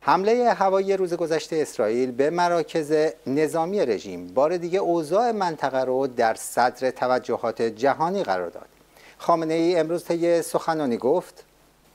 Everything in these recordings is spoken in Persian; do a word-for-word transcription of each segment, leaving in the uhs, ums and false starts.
حمله هوایی روز گذشته اسرائیل به مراکز نظامی رژیم بار دیگه اوضاع منطقه رو در صدر توجهات جهانی قرار داد. خامنه ای امروز طی سخنرانی گفت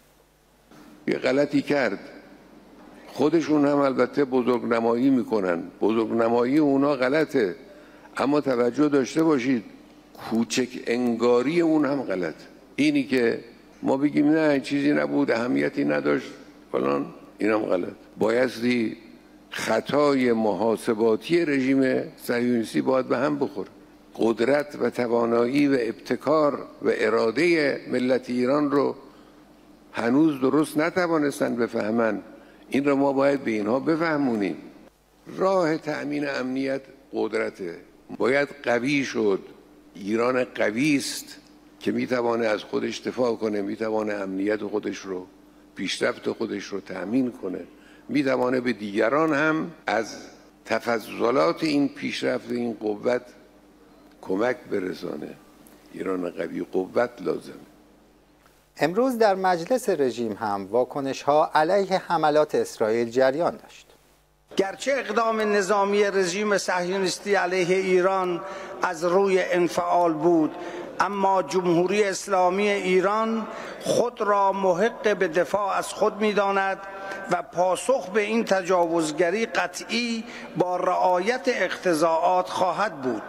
یه غلطی کرد. خودشون هم البته بزرگنمایی میکنن، بزرگنمایی اونا غلطه، اما توجه داشته باشید کوچک انگاری اون هم غلط. اینی که ما بگیم نه چیزی نبود، اهمیتی نداشت فلان، اینم غلط. بایستی خطای محاسباتی رژیم صهیونیستی باید به هم بخوره. قدرت و توانایی و ابتکار و اراده ملت ایران رو هنوز درست نتوانستن بفهمن. این رو ما باید به اینها بفهمونیم. راه تأمین امنیت قدرته، باید قوی شد. ایران قوی است که میتوانه از خودش دفاع کنه، میتوانه امنیت خودش رو، پیشرفت خودش رو تأمین کنه، میتوانه به دیگران هم از تفضلات این پیشرفت این قوت کمک برسانه. ایران قوی قوت لازم. امروز در مجلس رژیم هم واکنش‌ها علیه حملات اسرائیل جریان داشت. گرچه اقدام نظامی رژیم صهیونیستی علیه ایران از روی انفعال بود، اما جمهوری اسلامی ایران خود را محق به دفاع از خود می‌داند و پاسخ به این تجاوزگری قطعی با رعایت اقتضاعات خواهد بود.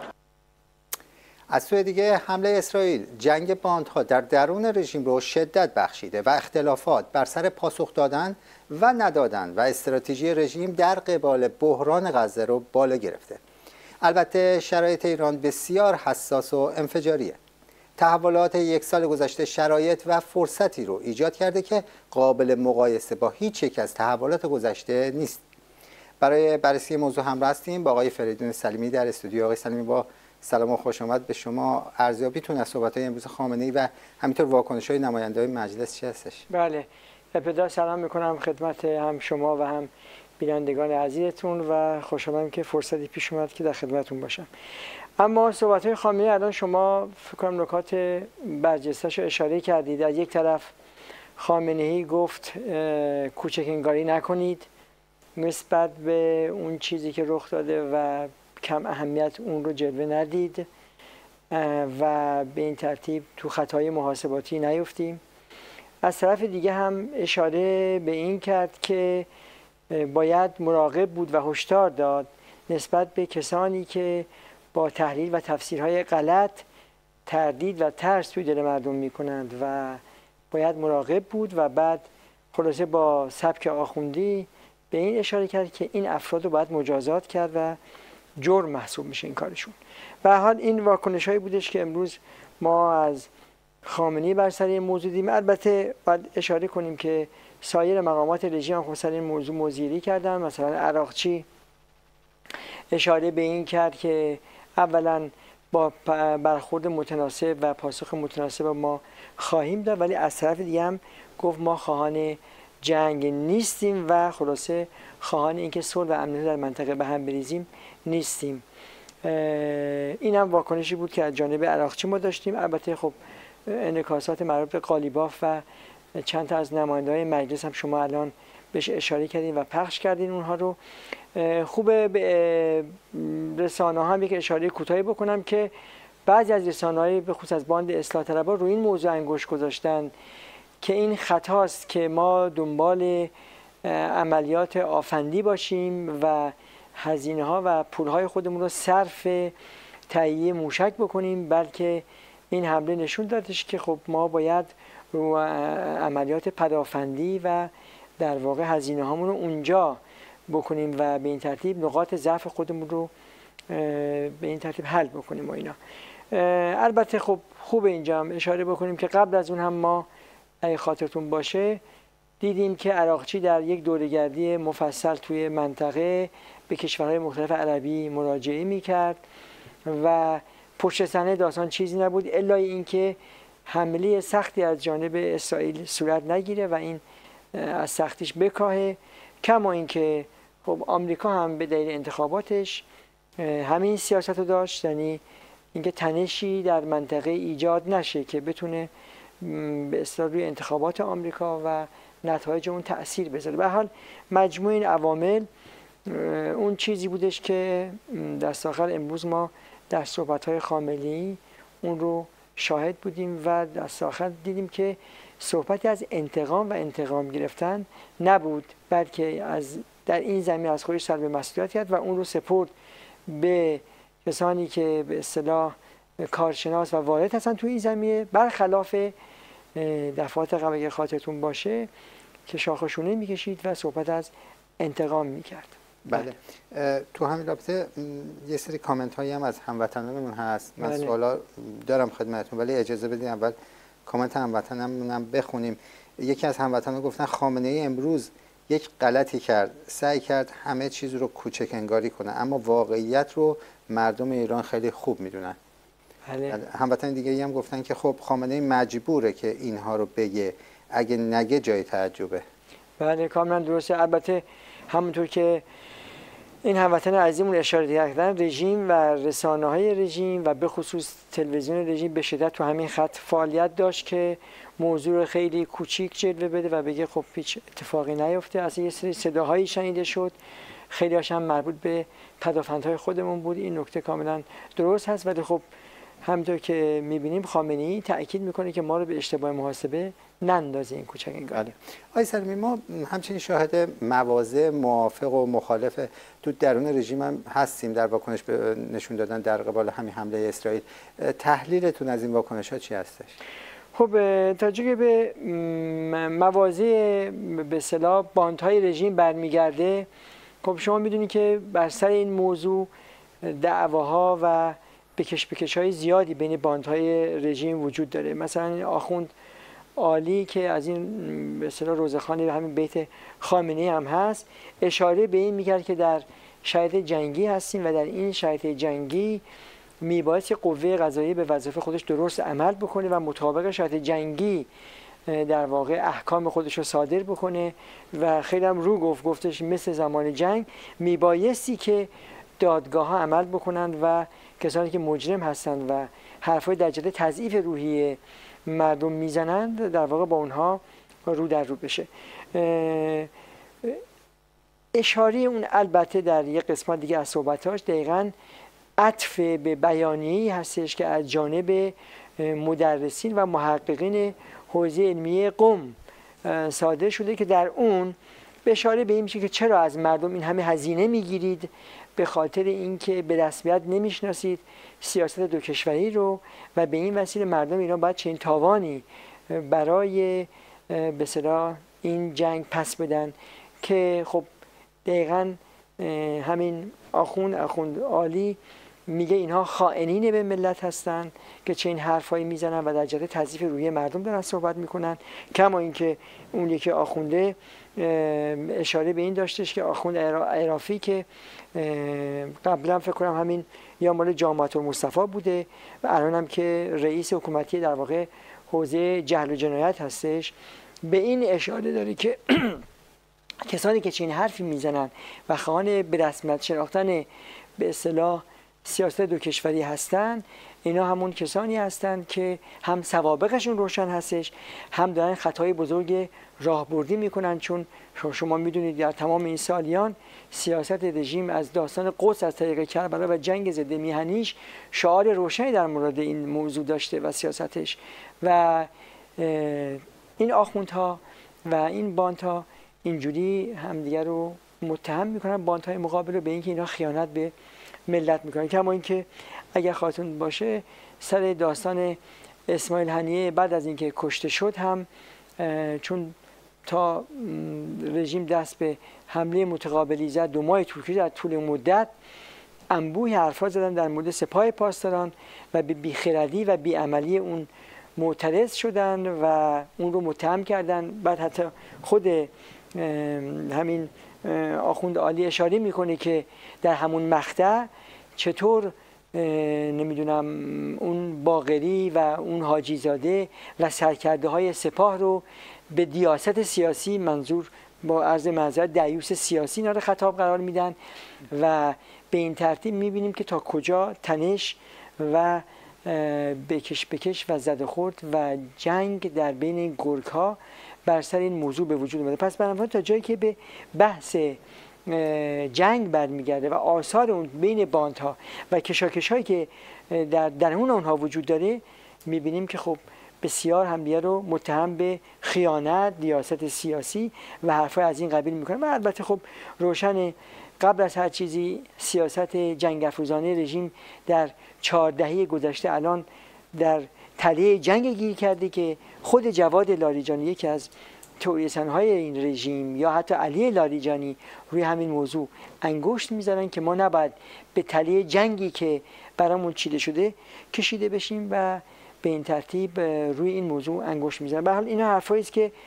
از سوی دیگه حمله اسرائیل جنگ باندها در درون رژیم رو شدت بخشیده و اختلافات بر سر پاسخ دادن و ندادن و استراتژی رژیم در قبال بحران غزه رو بالا گرفته. البته شرایط ایران بسیار حساس و انفجاریه. تحولات یک سال گذشته شرایط و فرصتی رو ایجاد کرده که قابل مقایسه با هیچ یک از تحولات گذشته نیست. برای بررسی موضوع همراه هستیم با آقای فریدون سلیمی در استودیو. آقای سلیمی، با سلام و خوش آمد به شما. ارزیابیتون از صحبت‌های امروز خامنه‌ای و همینطور واکنش‌های نماینده‌های مجلس چی هستش؟ بله، ابتدا سلام می‌کنم خدمت هم شما و هم بینندگان عزیزتون و خوشحالم که فرصتی پیش اومد که در خدمتتون باشم. اما صحبت‌های خامنه‌ای الان شما فکر کنم نکات برجسته‌اش رو اشاره کردید. از یک طرف خامنه‌ای گفت کوچک انگاری نکنید نسبت به اون چیزی که رخ داده و کم اهمیت اون رو جلوه ندید و به این ترتیب تو خطای محاسباتی نیفتیم. از طرف دیگه هم اشاره به این کرد که باید مراقب بود و هشدار داد نسبت به کسانی که با تحلیل و تفسیرهای غلط تردید و ترس توی دل مردم میکنند و باید مراقب بود و بعد خلاصه با سبک آخوندی به این اشاره کرد که این افراد رو باید مجازات کرد و جرم محسوب میشه این کارشون. به هر حال این واکنش‌هایی بودش که امروز ما از خامنه‌ای بر سر این موضوع دیدیم. البته باید اشاره کنیم که سایر مقامات رژیم هم خصوصا این موضوع مزیری کردن. مثلا عراقچی اشاره به این کرد که اولا با برخورد متناسب و پاسخ متناسب ما خواهیم داد، ولی از طرف دیگه هم گفت ما خواهان جنگ نیستیم و خلاصه خواهان اینکه صلح و امنیت در منطقه به هم بریزیم نیستیم. این هم واکنشی بود که از جانب عراقچی ما داشتیم. البته خب انعکاسات مربوط به قالیباف و چند تا از نماینده‌های مجلس هم شما الان بهش اشاره کردین و پخش کردین اونها رو. خوبه به رسانه ها هم یک اشاره کوتاهی بکنم که بعضی از رسانه‌های به خصوص از باند اصلاح طلبها روی این موضوع انگشت گذاشتن که این خطاست که ما دنبال عملیات آفندی باشیم و هزینه ها و پول های خودمون رو صرف تهیه موشک بکنیم، بلکه این حمله نشون دادش که خب ما باید رو عملیات پدافندی و در واقع هزینه هامون رو اونجا بکنیم و به این ترتیب نقاط ضعف خودمون رو به این ترتیب حل بکنیم و اینا. البته خب خوب اینجا هم اشاره بکنیم که قبل از اون هم ما اگه خاطرتون باشه دیدیم که عراقچی در یک دوره‌گردی مفصل توی منطقه به کشورهای مختلف عربی مراجعه میکرد و پشت صحنه داستان چیزی نبود الا اینکه حمله سختی از جانب اسرائیل صورت نگیره و این از سختیش بکاهه. کما اینکه خب آمریکا هم به دلیل انتخاباتش همین سیاست رو داشت، یعنی اینکه تنشی در منطقه ایجاد نشه که بتونه به اصطلاح روی انتخابات آمریکا و نتایج اون تأثیر بذاره. به هر حال مجموع این عوامل اون چیزی بودش که دست آخر امروز ما در صحبت‌های خامنه‌ای اون رو شاهد بودیم و دست آخر دیدیم که صحبتی از انتقام و انتقام گرفتن نبود، بلکه از در این زمینه از خودش سلب مسئولیت کرد و اون رو سپرد به کسانی که به اصطلاح کارشناس و وارد هستن تو این زمینه، برخلاف دفعات قبل اگه خاطرتون باشه که شاخشونه میکشید و صحبت از انتقام میکرد. بله. تو همین رابطه یه سری کامنت هایی هم از هموطنانمون هست. من بله. سوالا دارم خدمتتون، ولی اجازه بدید اول کامنت هموطنمون هم بخونیم. یکی از هموطنان گفتن خامنه‌ای امروز یک غلطی کرد، سعی کرد همه چیز رو کوچک انگاری کنه، اما واقعیت رو مردم ایران خیلی خوب میدونن. بله. هموطن دیگه هم گفتن که خب خامنه‌ای مجبوره که اینها رو بگه، اگه نگه جای تعجبه. بله کاملا درسته. البته همونطور که این هموطن عزیزمون اشاره کردن، رژیم و رسانه‌های رژیم و به خصوص تلویزیون رژیم به شدت تو همین خط فعالیت داشت که موضوع خیلی کوچیک جلوه بده و بگه خب هیچ اتفاقی نیفته. اصلا یه سری صداهایی شنیده شد، خیلی هاش هم مربوط به پدافندهای خودمون بود. این نکته کاملا درست هست، ولی خب همونطور که می‌بینیم خامنه‌ای تأکید میکنه که ما رو به اشتباه محاسبه نندازه این کوچک انگاری. آقای سلیمی، ما همچنین شاهد مواضع موافق و مخالف تو درون رژیم هم هستیم در واکنش به نشون دادن در قبال همین حمله اسرائیل. تحلیلتون از این واکنش ها چی هستش؟ خب تا جایی که به مواضع به اصطلاح باندهای رژیم برمیگرده، خب شما میدونید که بر سر این موضوع دعواها و بکش بکش های زیادی بین باندهای رژیم وجود داره. مثلا آخوند عالی که از این به اصطلاح روزخوانی به همین بیت خامنه‌ای هم هست، اشاره به این میکرد که در شرایط جنگی هستیم و در این شرایط جنگی میبایست قوه قضاییه به وظیفه خودش درست عمل بکنه و مطابق شرایط جنگی در واقع احکام خودش رو صادر بکنه و خیلی هم رو گفت گفتش مثل زمان جنگ میبایستی که دادگاه ها عمل بکنند و کسانی که مجرم هستند و حرفای در جهت تضعیف روحیه مردم میزنند در واقع با اونها رو در رو بشه. اشاره اون البته در یک قسمت دیگه از صحبتاش دقیقاً عطف به بیانیه‌ای هستش که از جانب مدرسین و محققین حوزه علمیه قم صادر شده که در اون به اشاره به این میشه که چرا از مردم این همه هزینه میگیرید، به خاطر اینکه به رسمیت نمیشناسید سیاست دو کشوری رو و به این وسیله مردم ایران باید چنین تاوانی برای به اصطلاح این جنگ پس بدن که خب دقیقاً همین آخوند آخوند عالی میگه اینها خائنین به ملت هستن که چه این حرفایی میزنن و در جهت تضعیف روحیه مردم دارن صحبت میکنن. کما اینکه اون یکی آخونده اشاره به این داشتش که آخوند عرافی که قبلا فکر کنم همین یا مال جامعه المصطفی بوده و الان هم که رئیس حکومتی در واقع حوزه جهل و جنایت هستش، به این اشاره داره که کسانی که چنین حرفی میزنن و خواهان به رسمیت شناختن به اصطلاح سیاست دو کشوری هستن، اینا همون کسانی هستند که هم سوابقشون روشن هستش، هم دارن خطای بزرگ راهبردی میکنن. چون شما میدونید در تمام این سالیان سیاست رژیم از داستان قدس از طریق کربلا و جنگ ضد میهنیش شعار روشنی در مورد این موضوع داشته و سیاستش و این آخوندها و این باندها اینجوری همدیگر رو متهم میکنن، باندهای مقابل رو، به اینکه اینا خیانت به ملت میکنن. کما اینکه اگر خاطرتون باشه سر داستان اسماعیل هنیه بعد از اینکه کشته شد هم چون تا رژیم دست به حمله متقابلی زد دو ماه طول کشید، در طول مدت انبوهی حرفا زدن در مورد سپاه پاسداران و به بیخردی و بیعملی اون معترض شدن و اون رو متهم کردن. بعد حتی خود همین آخوند عالی اشاره میکنه که در همون مقطع چطور نمیدونم اون باقری و اون حاجی زاده و سرکرده های سپاه رو به دیاست سیاسی، منظور با عرض معذرت دیوس سیاسی، اینا رو خطاب قرار میدن و به این ترتیب میبینیم که تا کجا تنش و بکش بکش و زد خورد و جنگ در بین گرگ ها بر سر این موضوع به وجود اومده. پس بنابراین تا جایی که به بحث جنگ برمیگرده و آثار اون بین باندها و کشاکش هایی که در درون اونها وجود داره، میبینیم که خب بسیار همدیگه رو متهم به خیانت، ریاست سیاسی و حرفای از این قبیل میکنه. و البته خب روشن قبل از هر چیزی سیاست جنگ افروزانه رژیم در چهار دهه گذشته الان در تله جنگ گیر کرده که خود جواد لاریجانی، یکی از توریسنهای این رژیم، یا حتی علی لاریجانی روی همین موضوع انگشت میذارن که ما نباید به تله جنگی که برامون چیده شده کشیده بشیم و به این ترتیب روی این موضوع انگشت میزنن. به هر حال اینا حرفایی است که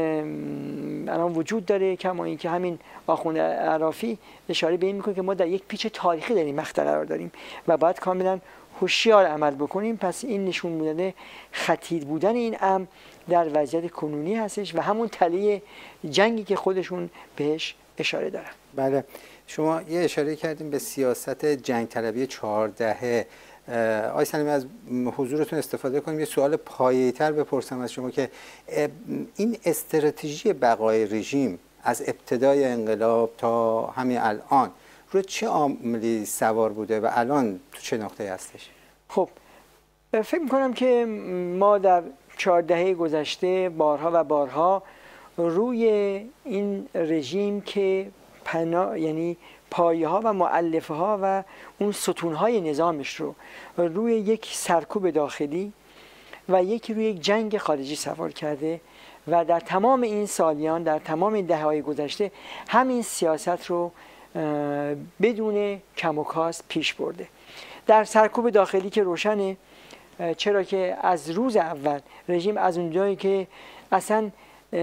الان وجود داره، کما اینکه همین آخوند عرافی اشاره به این میکنه که ما در یک پیچ تاریخی در این مقطع قرار داریم و باید کاملا هوشیار عمل بکنیم. پس این نشون میده خطیر بودن این امر در وضعیت کنونی هستش و همون تله جنگی که خودشون بهش اشاره دارن. بله، شما یه اشاره کردیم به سیاست جنگ طلبی چهار دهه. آقای سلیمی، از حضورتون استفاده کنیم یه سوال پایه‌تر بپرسم از شما که این استراتژی بقای رژیم از ابتدای انقلاب تا همین الان روی چه عاملی سوار بوده و الان تو چه نقطه هستش؟ خب فکر می‌کنم که ما در چهار دهه گذشته بارها و بارها روی این رژیم که پنا یعنی پایه ها و مؤلفه ها و اون ستون های نظامش رو روی یک سرکوب داخلی و یکی روی یک جنگ خارجی سوار کرده و در تمام این سالیان، در تمام این دهه های گذشته همین سیاست رو بدون کم و کاست پیش برده. در سرکوب داخلی که روشنه، چرا که از روز اول رژیم از اونجایی که اصلا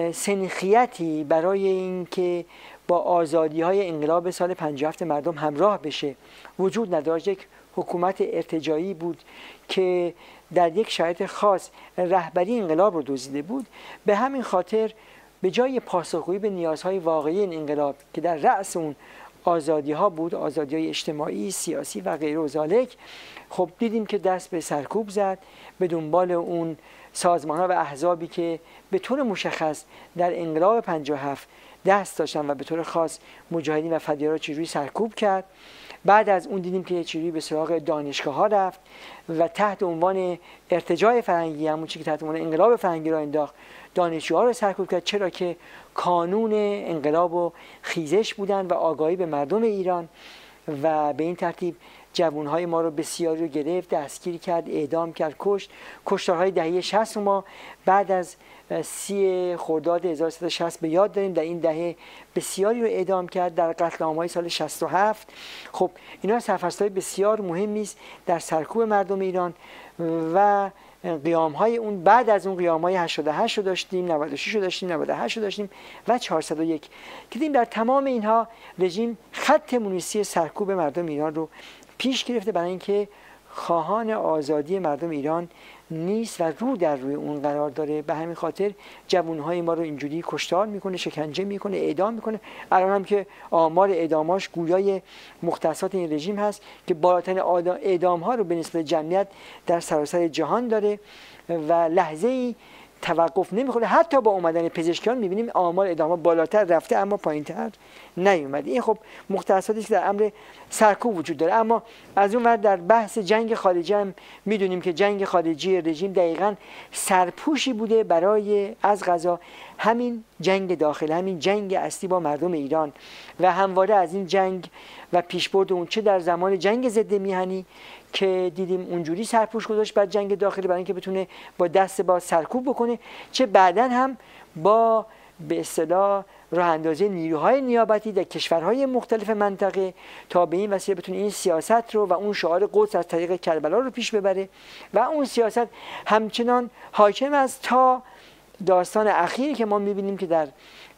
سنخیتی برای این که با آزادی های انقلاب سال پنجاه و هفت مردم همراه بشه وجود نداشت، یک حکومت ارتجاعی بود که در یک شرایط خاص رهبری انقلاب رو دزدیده بود. به همین خاطر به جای پاسخگویی به نیازهای واقعی این انقلاب که در رأس اون آزادی ها بود، آزادی های اجتماعی، سیاسی و غیره و ذالک، خب دیدیم که دست به سرکوب زد به دنبال اون سازمان ها و احزابی که به طور مشخص در انقلاب پنجاه و هفت دست داشتن و به طور خاص مجاهدین و فدایی را چجوری سرکوب کرد. بعد از اون دیدیم که چجوری به سراغ دانشگاه ها رفت و تحت عنوان ارتجاع فرهنگی، همون چیزی که تحت عنوان انقلاب فرهنگی را انداخت، دانشجوها رو سرکوب کرد، چرا که کانون انقلاب و خیزش بودن و آگاهی به مردم ایران و به این ترتیب جوانهای ما رو بسیاری رو گرفت، دستگیر کرد، اعدام کرد، کشت. کشتارهای دهه شصت ما بعد از سی خرداد هزار و سیصد و شصت به یاد داریم، در این دهه بسیاری رو اعدام کرد در قتل عام‌های سال شصت و هفت. خب اینا سرفصل‌های بسیار مهمی است در سرکوب مردم ایران و قیام‌های اون. بعد از اون قیام‌های هشتاد و هشت رو داشتیم، نود و شش رو داشتیم، نود و هشت رو داشتیم و چهارصد و یک که دیدیم در تمام اینها رژیم خط مونیسی سرکوب مردم ایران رو پیش گرفته برای اینکه خواهان آزادی مردم ایران نیست و رو در روی اون قرار داره. به همین خاطر جوانهای ما رو اینجوری کشتار میکنه، شکنجه میکنه، اعدام میکنه. الان هم که آمار اعداماش گویای مختصات این رژیم هست که بالاترین اعدام ها رو به نسبت جمعیت در سراسر جهان داره و لحظه ای توقف نمیخوره. حتی با اومدن پزشکیان میبینیم آمار اعدام ها بالاتر رفته اما پایینتر نیومده. این خب مختصاتی که در امر سرکوب وجود داره. اما از اون ور در بحث جنگ خارجی هم میدونیم که جنگ خارجی رژیم دقیقاً سرپوشی بوده برای از قضا همین جنگ داخل، همین جنگ اصلی با مردم ایران و همواره از این جنگ و پیشبرد اون، چه در زمان جنگ ضد میهنی که دیدیم اونجوری سرپوش گذاشت بعد جنگ داخلی برای اینکه بتونه با دست باز سرکوب بکنه، چه بعداً هم با به اصطلاح راه اندازی نیروهای نیابتی در کشورهای مختلف منطقه تا به این وسیله بتونه این سیاست رو و اون شعار قدس از طریق کربلا رو پیش ببره و اون سیاست همچنان حاکم است تا داستان اخیری که ما میبینیم که در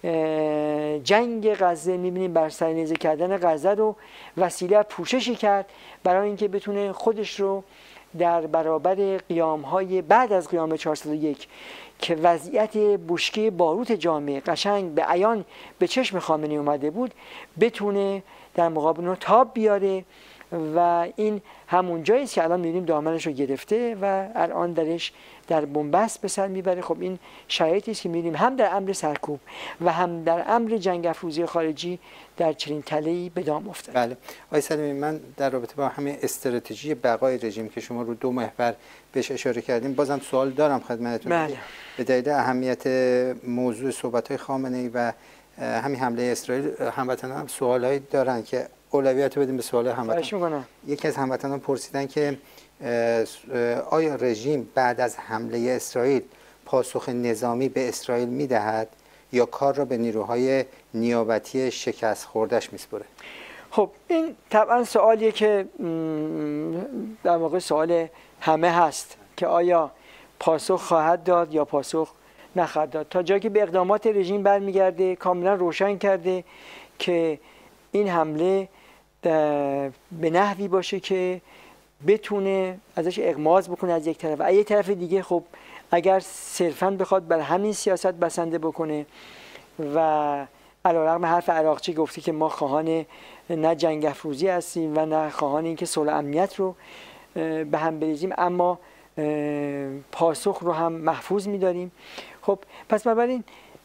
جنگ غزه میبینیم بر سر نیزه کردن غزه رو وسیله پوششی کرد برای اینکه بتونه خودش رو در برابر قیام‌های بعد از قیام چهارصد و یک که وضعیت بشکه باروت جامعه قشنگ به عیان به چشم خامنه‌ای اومده بود بتونه در مقابل اون تاب بیاره و این همون جایی است که الان می‌بینیم دامنش رو گرفته و الان درش در بنبست به سر میبره. خب این شرایطی است که می‌بینیم هم در امر سرکوب و هم در امر جنگ افروزی خارجی در چنین تله‌ای به دام افتاد. بله آقای سلیمی، من در رابطه با همین استراتژی بقای رژیم که شما رو دو محور بهش اشاره کردیم بازم سوال دارم خدمتتون. بله. به دلیل اهمیت موضوع صحبت‌های خامنه‌ای و همین حمله اسرائیل، هموطنان هم سوالایی دارن که اولویت رو بدیم به سوال هموطنان. یکی از هموطنان پرسیدن که آیا رژیم بعد از حمله اسرائیل پاسخ نظامی به اسرائیل میدهد یا کار را به نیروهای نیابتی شکست خوردش میسپره؟ خب این طبعا سوالیه که در واقع سوال همه هست که آیا پاسخ خواهد داد یا پاسخ نخواهد داد. تا جایی که به اقدامات رژیم برمیگرده کاملا روشن کرده که این حمله به نحوی باشه که بتونه ازش اغماض بکنه از یک طرف و یک طرف دیگه خب اگر صرفاً بخواد بر همین سیاست بسنده بکنه و علیرغم حرف عراقچی گفته که ما خواهان نه جنگ افروزی هستیم و نه خواهان این که صلح امنیت رو به هم بریزیم، اما پاسخ رو هم محفوظ می‌داریم. خب پس بنابراین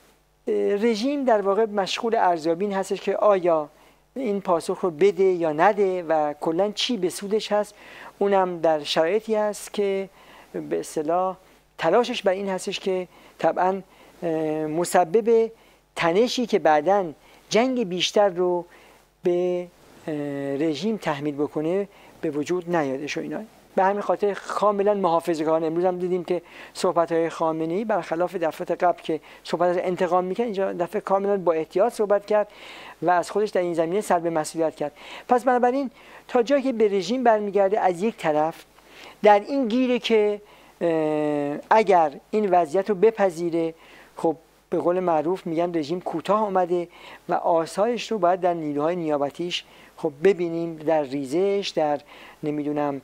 رژیم در واقع مشغول ارزیابی این هستش که آیا این پاسخ رو بده یا نده و کلا چی به سودش هست. اونم در شرایطی هست که به اصطلاح تلاشش بر این هستش که طبعا مسبب تنشی که بعداً جنگ بیشتر رو به رژیم تحمیل بکنه به وجود نیادش و اینا. به همین خاطر کاملا محافظه‌کارانه امروز هم دیدیم که صحبت‌های خامنه‌ای برخلاف دفعات قبل که صحبت از انتقام می‌کرد، اینجا دفعه کاملا با احتیاط صحبت کرد و از خودش در این زمینه سلب مسئولیت کرد. پس بنابراین تا جایی که به رژیم برمیگرده از یک طرف در این گیره که اگر این وضعیت رو بپذیره خب به قول معروف میگن رژیم کوتاه اومده و آثارش رو باید در نیروهای نیابتیش خب ببینیم، در ریزش، در نمیدونم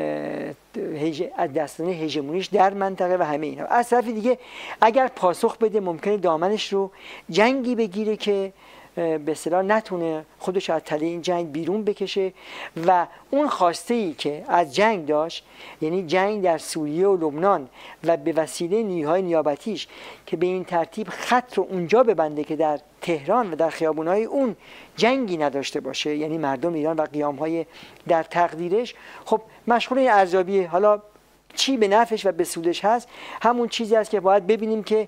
از دستان هژمونیش در منطقه و همه اینا. از طرف دیگه اگر پاسخ بده ممکنه دامنش رو جنگی بگیره که به اصطلاح نتونه خودش از تله این جنگ بیرون بکشه و اون خواسته ای که از جنگ داشت، یعنی جنگ در سوریه و لبنان و به وسیله نیروهای نیابتیش که به این ترتیب خط رو اونجا ببنده که در تهران و در خیابونهای اون جنگی نداشته باشه، یعنی مردم ایران و قیامهای در تقدیرش، خب مشغول این ارزیابی حالا چی به نفعش و به سودش هست. همون چیزی است که باید ببینیم که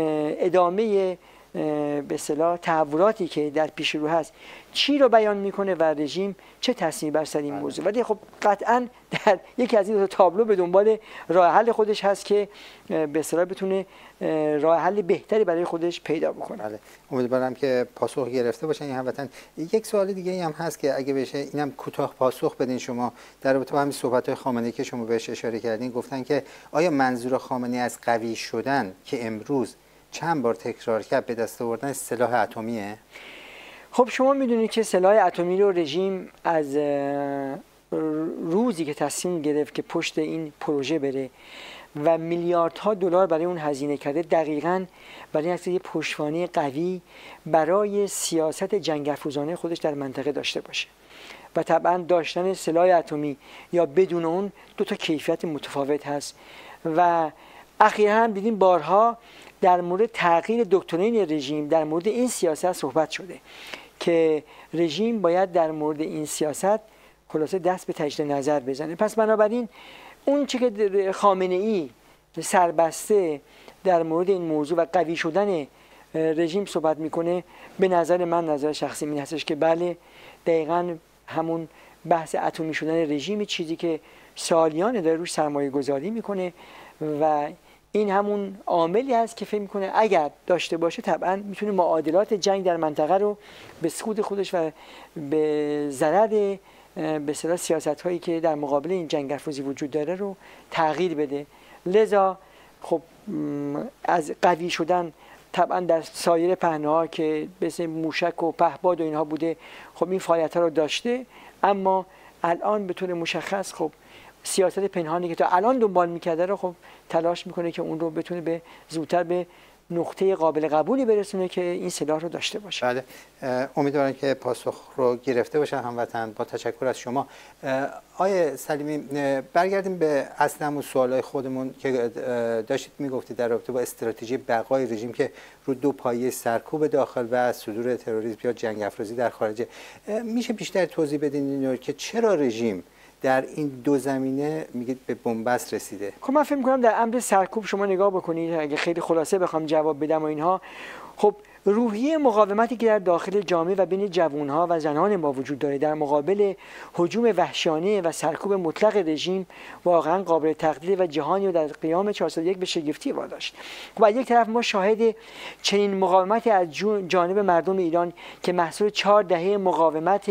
ادامه به اصطلاح تحولاتی که در پیش رو هست چی رو بیان میکنه و رژیم چه تصمیمی بر سر این موضوع. ولی خب قطعا در یکی از این دو تابلو به دنبال راه حل خودش هست که به اصطلاح بتونه راه حل بهتری برای خودش پیدا بکنه. بله، امیدوارم که پاسخ گرفته باشن این هموطن. یک سوال دیگه هم هست که اگه بشه اینم کوتاه پاسخ بدین شما در رابطه با همین صحبت‌های خامنه‌ای که شما بهش اشاره کردین. گفتن که آیا منظور خامنه‌ای از قوی شدن که امروز چند بار تکرار کرد به دست آوردن سلاح اتمیه؟ خب شما میدونید که سلاح اتمی رو رژیم از روزی که تصمیم گرفت که پشت این پروژه بره و میلیاردها دلار برای اون هزینه کرده، دقیقاً برای اینکه یه پشتوانه قوی برای سیاست جنگ افروزانه خودش در منطقه داشته باشه. و طبعاً داشتن سلاح اتمی یا بدون اون دو تا کیفیت متفاوت هست. و اخیراً هم دیدیم بارها در مورد تغییر دکترین رژیم در مورد این سیاست صحبت شده که رژیم باید در مورد این سیاست خلاصه دست به تجدید نظر بزنه. پس بنابراین اون چی که خامنه‌ای سربسته در مورد این موضوع و قوی شدن رژیم صحبت میکنه، به نظر من، نظر شخصی این هستش که بله دقیقاً همون بحث اتمی شدن رژیم چیزی که سالیان داره روش سرمایه گذاری میکنه و این همون عاملی هست که فکر میکنه اگر داشته باشه طبعا میتونه معادلات جنگ در منطقه رو به سود خودش و به ضرر به اصطلاح سیاست هایی که در مقابل این جنگ افروزی وجود داره رو تغییر بده. لذا خب از قوی شدن طبعا در سایر پهنه‌ها که مثل موشک و پهپاد و اینها بوده خب این فعالیت‌ها رو داشته، اما الان به طور مشخص خب سیاست پنهانی که تا الان دنبال میکرده رو خب تلاش میکنه که اون رو بتونه به زودتر به نقطه قابل قبولی برسونه که این سلاح رو داشته باشه. بله، امیدوارم که پاسخ رو گرفته باشن هموطن. با تشکر از شما. آیه سلیمی، برگردیم به اصل سوالای خودمون که داشتید میگفتید در رابطه با استراتژی بقای رژیم که رو دو پایه سرکوب داخل و صدور تروریسم یا جنگ افرازی در خارج. میشه بیشتر توضیح بدین اینو که چرا رژیم در این دو زمینه میگید به بنبست رسیده؟ خب من فکر می‌کنم در امر سرکوب شما نگاه بکنید، اگه خیلی خلاصه بخوام جواب بدم و اینها، خب روحیه مقاومتی که در داخل جامعه و بین جوانها و زنان ما وجود داره در مقابل هجوم وحشیانه و سرکوب مطلق رژیم واقعا قابل تقدیر و جهانی رو در قیام چهارصد و یک به شگفتی واداشت. و از یک طرف ما شاهد چنین مقاومتی از جانب مردم ایران که محصول چهار دهه مقاومت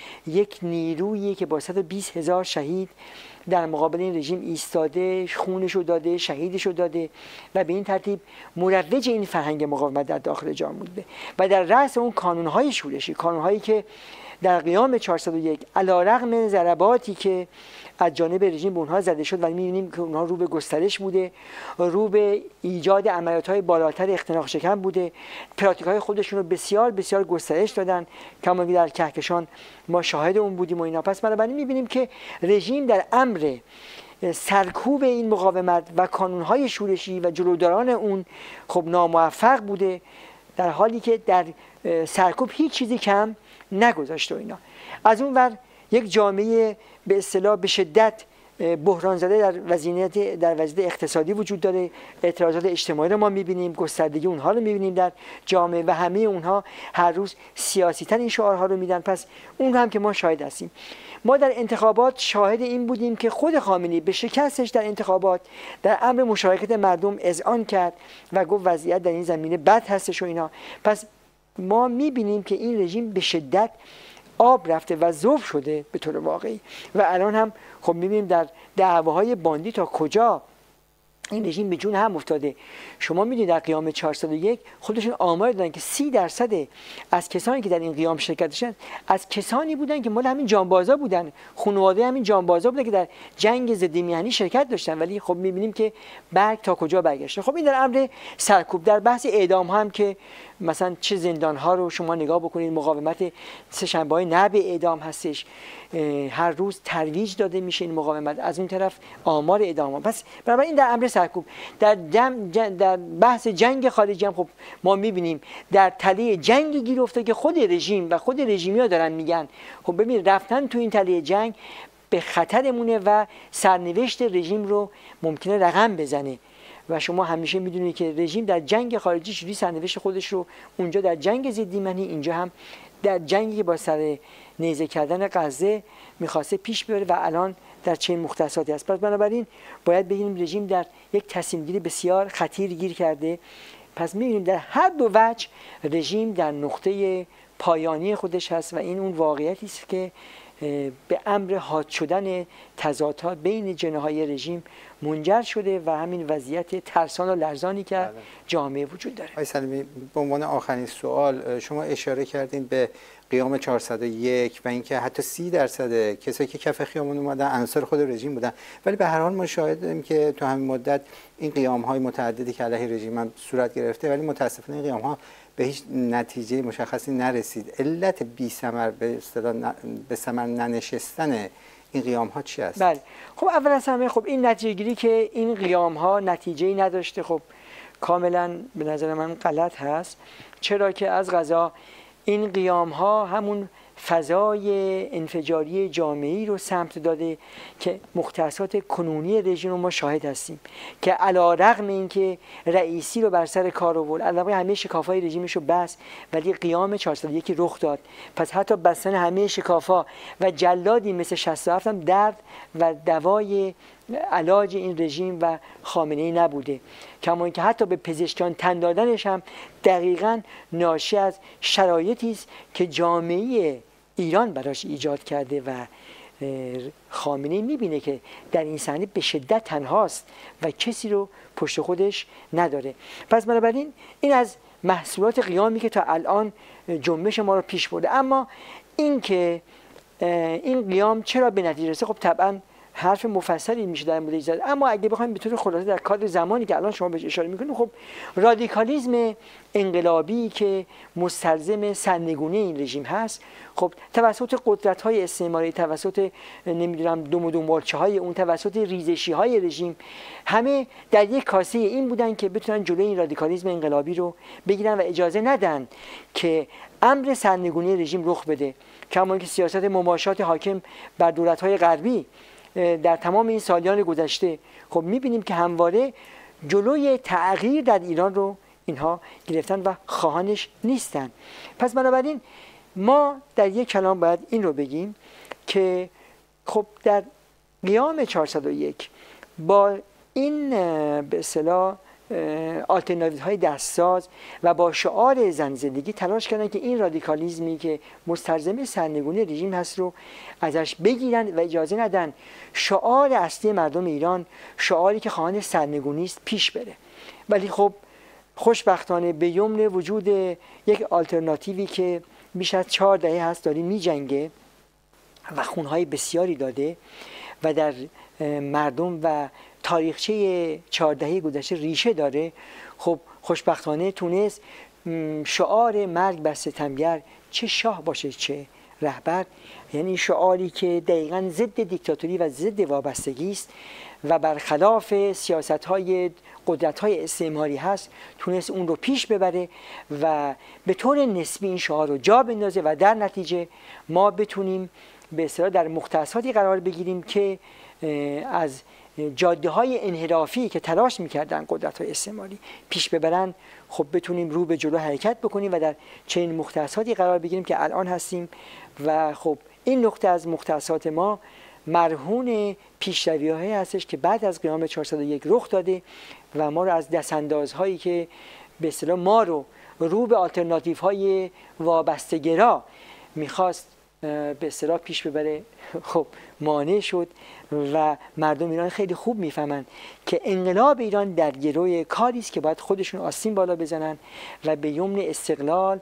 یک نیرویی که با صد و بیست هزار شهید در مقابل این رژیم ایستاده، خونشو داده، شهیدشو داده و به این ترتیب مروج این فرهنگ مقاومت در داخل جامعه بوده و در رأس اون کانونهای شورشی، کانونهایی که در قیام چهارصد و یک علیرغم ضرباتی که از جانب رژیم به اونها زده شد و می‌بینیم که اونها رو به گسترش بوده، رو به ایجاد عملیات‌های بالاتر اختناق شکن بوده، پراتیک‌های خودشون رو بسیار بسیار گسترش دادن، کما در کهکشان ما شاهد اون بودیم و اینا. پس بنابراین می‌بینیم که رژیم در امر سرکوب این مقاومت و کانون‌های شورشی و جلوداران اون خب ناموفق بوده، در حالی که در سرکوب هیچ چیزی کم نگذاشته و اینا. از اون ور یک جامعه به اصطلاح به شدت بحران زده در وضعیت در وضعیت اقتصادی وجود داره، اعتراضات اجتماعی رو ما می‌بینیم، گستردگی اونها رو می‌بینیم در جامعه و همه اونها هر روز سیاسی‌تر این شعارها رو میدن. پس اون هم که ما شاهد هستیم. ما در انتخابات شاهد این بودیم که خود خامنه‌ای به شکستش در انتخابات در امر مشارکت مردم اذعان کرد و گفت وضعیت در این زمینه بد هستش و اینا. پس ما می‌بینیم که این رژیم به شدت آب رفته و ذوب شده به طور واقعی و الان هم خب می‌بینیم در دعواهای باندی تا کجا این رژیم به جون هم افتاده. شما می‌دونید در قیام چهارصد و یک خودشون آمار دادن که سی درصد از کسانی که در این قیام شرکت داشتن از کسانی بودن که مال همین جانبازا بودن، خانواده همین جانبازا بودن که در جنگ ضد میهنی شرکت داشتن، ولی خب می‌بینیم که برگ تا کجا برگشته. خب این در امر سرکوب. در بحث اعدام هم که مثلا چه زندان‌ها رو شما نگاه بکنید، مقاومت سه‌شنبه‌های نه به اعدام هستش، هر روز ترویج داده میشه این مقاومت، از اون طرف آمار اعدام. پس بنابراین این در امر سرکوب. در در بحث جنگ خارجی هم خب ما میبینیم در تله جنگ گیر افتاده که خود رژیم و خود رژیمی‌ها دارن میگن خب ببین رفتن تو این تله جنگ به خطرمونه و سرنوشت رژیم رو ممکنه رقم بزنه. و شما همیشه میدونید که رژیم در جنگ خارجی چجوری سرنوشت خودش رو اونجا در جنگ ضد میهنی، اینجا هم در جنگی که با سر نیزه کردن غزه میخواسته پیش ببره و الان در چه مختصاتی است. پس بنابراین باید بگیم رژیم در یک تصمیم گیری بسیار خطیر گیر کرده. پس میبینیم در هر دو وجه رژیم در نقطه پایانی خودش هست و این اون واقعیتی است که به امر حاد شدن تضادها بین جناح‌های رژیم منجر شده و همین وضعیت ترسان و لرزانی که جامعه وجود داره. آقای سلیمی، به عنوان آخرین سوال شما اشاره کردین به قیام چهارصد و یک و اینکه حتی سی درصد کسایی که کف خیابان اومدن عناصر خود رژیم بودن، ولی به هر حال ما شاهدیم که تو همین مدت این قیام‌های متعددی که علیه رژیم هم صورت گرفته، ولی متاسفانه این قیام‌ها به هیچ نتیجه مشخصی نرسید. علت بی ثمر به اصطلاح به ثمر ننشستن این قیام ها چی است؟ بله، خب اول از همه خب این نتیجه گیری که این قیام ها نتیجه‌ای نداشته خب کاملا به نظر من غلط هست، چرا که از قضا این قیام ها همون فضای انفجاری جامعی رو سمت داده که مختصات کنونی رژیم رو ما شاهد هستیم که علیرغم اینکه رئیسی رو بر سر کار آورد، علاوه همه شکاف‌های رژیمش رو بس، ولی قیام چهارصد و یک رخ داد. پس حتی بستن همه شکاف‌ها و جلادی مثل شصت و هفت هم درد و دوای علاج این رژیم و خامنه‌ای نبوده، کما اینکه حتی به پزشکان تن دادنش هم دقیقاً ناشی از شرایطی است که جامعه ایران براش ایجاد کرده و خامنه‌ای می‌بینه که در این صحنه به شدت تنهاست و کسی رو پشت خودش نداره. پس بنابراین این از محصولات قیامی که تا الان جنبش ما رو پیش برده. اما این که این قیام چرا به نتیجه رسید، خب طبعاً حرف مفصلی میشه در مورد زد. اما اگه بخوایم به طور خلاصه در کادر زمانی که الان شما بهش اشاره میکنید، خب رادیکالیسم انقلابی که مستلزم سرنگونی این رژیم هست، خب توسط قدرت‌های استعماری، توسط نمیدونم دم و دنبالچه‌های اون، توسط ریزشی‌های رژیم، همه در یک کاسه این بودن که بتونن جلوی این رادیکالیسم انقلابی رو بگیرن و اجازه ندن که امر سرنگونی رژیم رخ بده. کما که سیاست مماشات حاکم بر دولت‌های غربی در تمام این سالیان گذشته، خب می‌بینیم که همواره جلوی تغییر در ایران رو اینها گرفتن و خواهانش نیستن. پس بنابراین ما در یک کلام باید این رو بگیم که خب در قیام چهارصد و یک با این به اصطلاح آلترناتیوهای دستساز و با شعار زن زندگی تلاش کردن که این رادیکالیزمی که مستلزم سرنگونی رژیم هست رو ازش بگیرن و اجازه ندن شعار اصلی مردم ایران، شعاری که خواهان سرنگونی است، پیش بره. ولی خب خوشبختانه به یمن وجود یک آلترناتیوی که بیش از چهار دهه هست داره می‌جنگه و خونهای بسیاری داده و در مردم و تاریخچه چهار دهه گذشته ریشه داره، خب خوشبختانه تونست شعار مرگ بر ستمگر، چه شاه باشه چه رهبر، یعنی شعاری که دقیقاً ضد دیکتاتوری و ضد وابستگی است و برخلاف سیاست‌های قدرت‌های استعماری هست، تونست اون رو پیش ببره و به طور نسبی این شعار رو جا بندازه و در نتیجه ما بتونیم به اصطلاح در مختصاتی قرار بگیریم که از جاده‌های انحرافی که تلاش می‌کردن قدرت‌های استعماری پیش ببرن، خب بتونیم رو به جلو حرکت بکنیم و در چنین مختصاتی قرار بگیریم که الان هستیم. و خب این نقطه از مختصات ما مرهون پیشروی‌هایی هستش که بعد از قیام چهارصد و یک رخ داده و ما رو از دستاندازهایی که به اصطلاح ما رو رو به آلترناتیوهای وابسته‌گرا می‌خواست به اصطلاح پیش ببره، خب مانع شد و مردم ایران خیلی خوب میفهمن که انقلاب ایران در گروی کاری است که باید خودشون آستین بالا بزنن و به یمن استقلال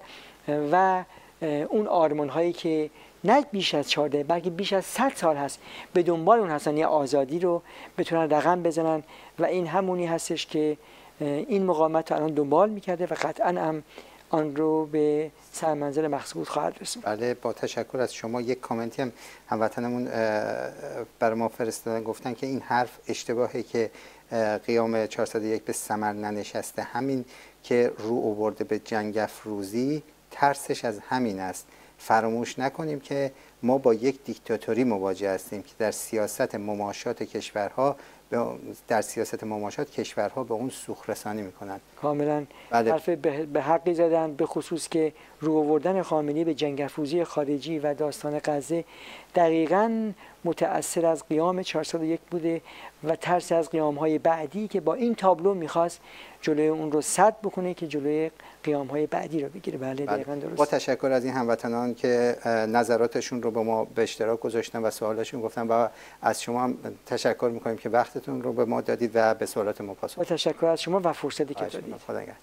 و اون آرمان هایی که نه بیش از چهارده بلکه بیش از صد سال هست به دنبال اون هستن، یه آزادی رو بتونن رقم بزنن و این همونی هستش که این مقاومت رو الان دنبال میکرده و قطعا هم آن رو به سرمنزل مقصود خواهد رسوند. بله، با تشکر از شما. یک کامنتی هم هموطنمون برای ما فرستادن، گفتن که این حرف اشتباهه که قیام چهارصد و یک به ثمر ننشسته، همین که رو آورده به جنگ افروزی ترسش از همین است. فراموش نکنیم که ما با یک دیکتاتوری مواجه هستیم که در سیاست مماشات کشورها در سیاست مماشات کشورها به اون سوخ رسانی میکنن. کاملا حرف به حقی زدن، به خصوص که رو آوردن خامنه‌ای به جنگ افروزی خارجی و داستان غزه دقیقاً متأثر از قیام چهارصد و یک بوده و ترس از قیام‌های بعدی که با این تابلو میخواست جلوی اون رو سد بکنه که جلوی قیام‌های بعدی رو بگیره. بله دقیقاً درست. با تشکر از این هموطنان که نظراتشون رو با ما به اشتراک گذاشتن و سوالاشون گفتن و از شما هم تشکر میکنیم که وقتتون رو به ما دادید و به سوالات ما پاسخ. با تشکر از شما و فرصتی که دادید.